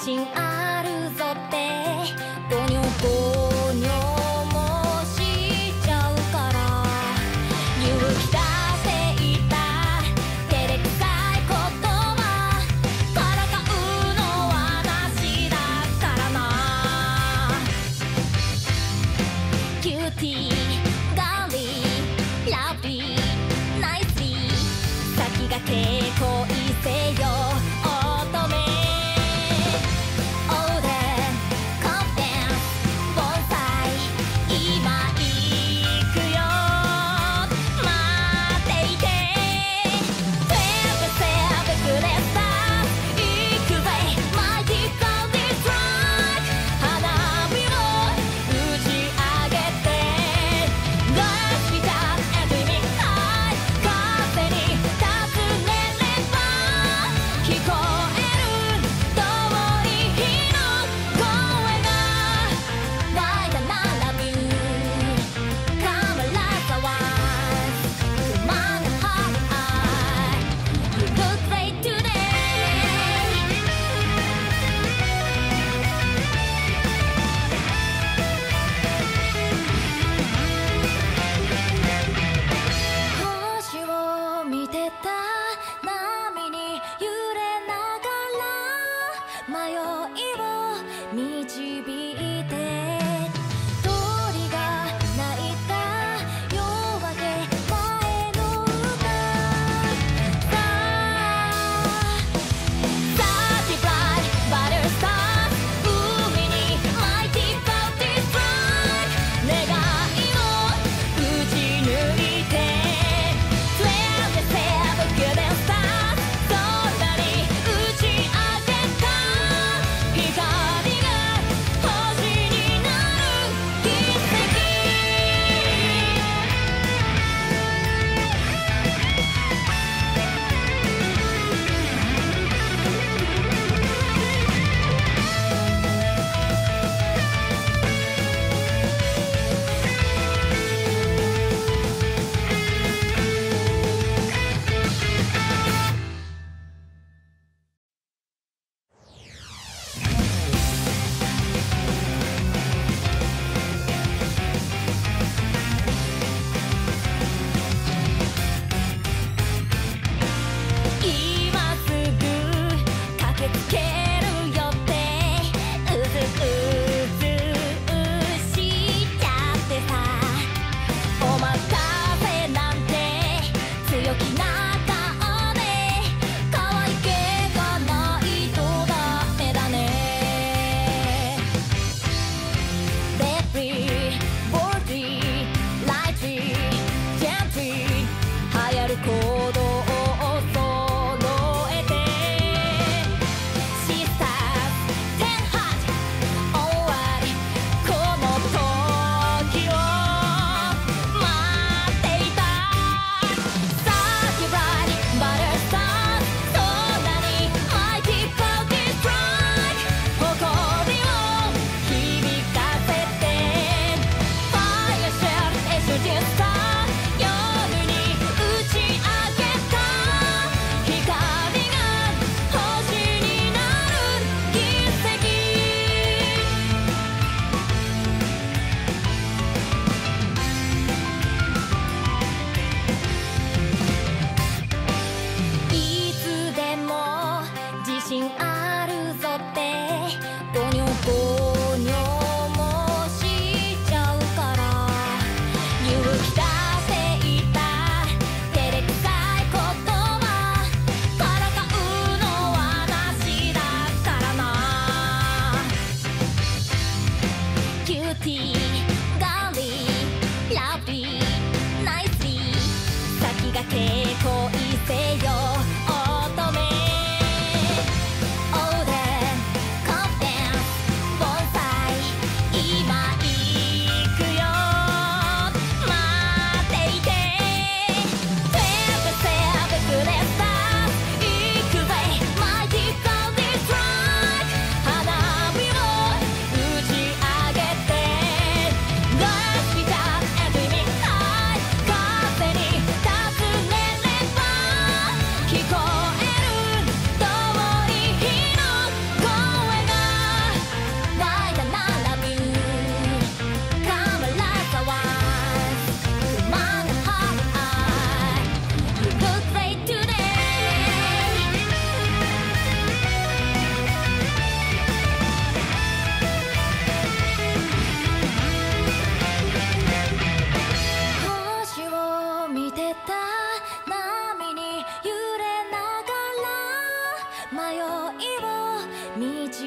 信あるぞってゴニョゴニョもしちゃうから勇気出していた照れくさいことはからかうのはなしだからなキューティーガーリーラビーナイスリー先がけ恋せよ乙女星に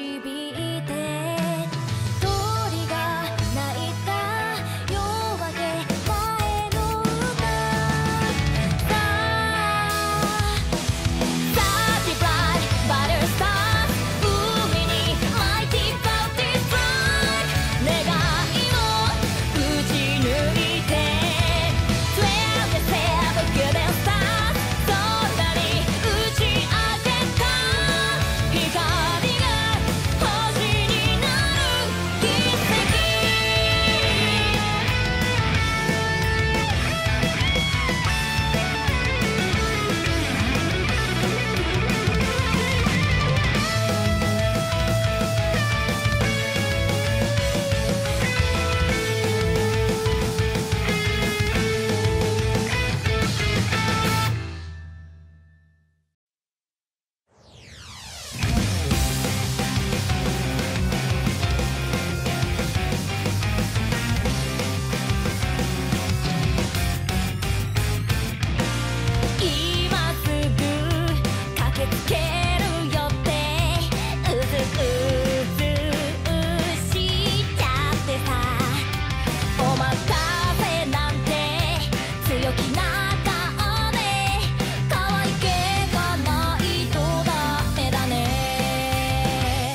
いて鳥が鳴いた夜明け前の歌さあSuch a bright butter star 海に Mighty bounty strike 願いを打ち抜いて27 good and stars 空に打ち上げた光が星になる奇跡今すぐ駆けつけるよってうずうずしちゃってさお任せなんて強気な顔で可愛げがないとダメだね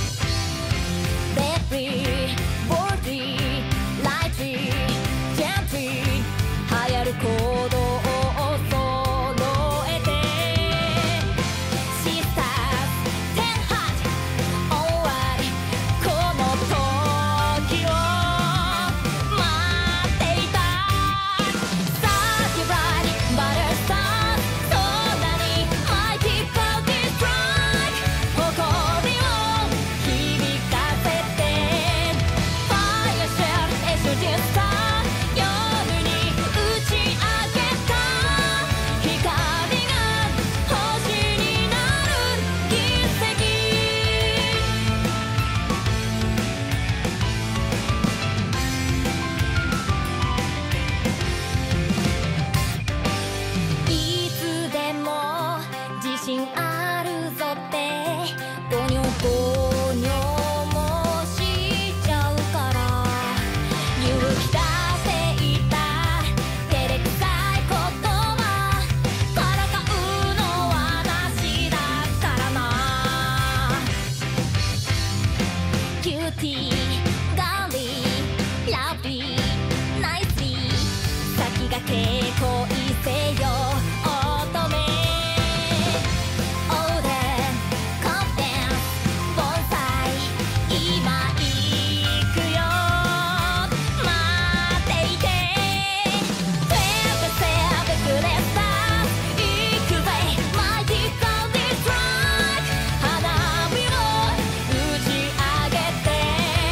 Baby, boldly, lightly, gently 流行る行動を揃えて Sisters, ten heart, alright この時を待っていた Such a bright butter star 空に Mighty bounty strike 誇りを響かせて Fire shell へ主人さ夜に打ち上げた光が星になる奇跡いつでも自信あるぞってゴニョゴニョもしちゃうから勇気出せいた照れくさいことはからかうのはなしだからなキューティーガーリーラブリーナイスリー先駆け恋せよ乙女 Oh then confidence 盆栽今行くよ待っていて 27 good and stars 行くぜ Mighty bounty strike 花火を打ち上げて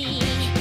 し